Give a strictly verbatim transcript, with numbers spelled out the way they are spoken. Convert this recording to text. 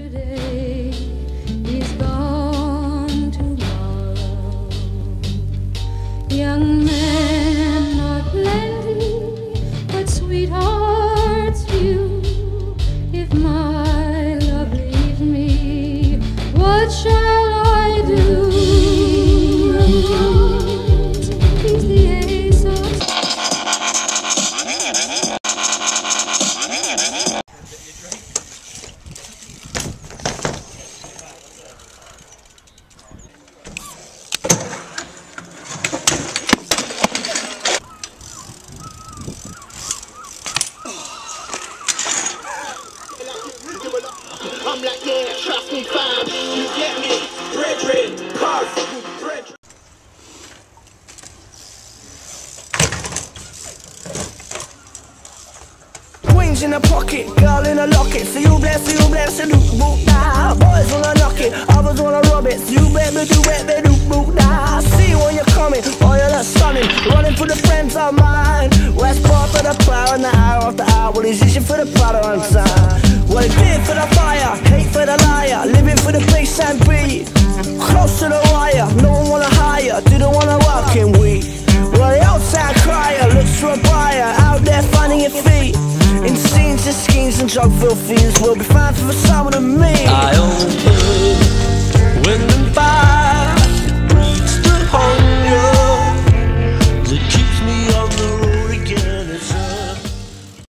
today is gone tomorrow. Young men are plenty, but sweethearts few. If my love leaves me, what shall I do? He's the ace of I'm like, yeah, trust me, fam. You get me? Red, red, puff, red. Wings in a pocket, girl in a locket. So you bless, so you bless, so doop boop da. Boys wanna knock it, others wanna rub it. So you bet, but you bet, they doop boop da. See when you're coming, oh you look stunning. Running for the friends of mine. West part of the plow and the hour after hour. Well, he's itching for the powder on time. Well, he did for the fire, hate for the liar. Living for the bass and beat. Close to the wire, no one wanna hire. Didn't wanna walk in weed. Well, the outside crier looks for a buyer. Out there finding your feet. In scenes and schemes and drug-filled fiends. We'll be fine for the summer.